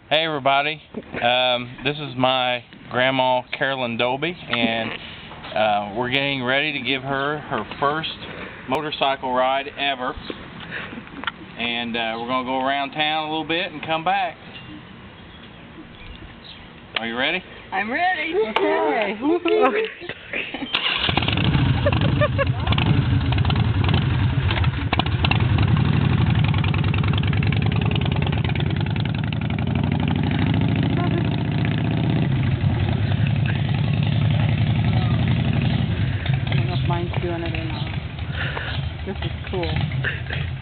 Hey everybody, this is my grandma Carolyn Dolby, and we're getting ready to give her her first motorcycle ride ever, and we're going to go around town a little bit and come back. Are you ready? I'm ready. Okay. I don't know if mine's doing it or not. This is cool.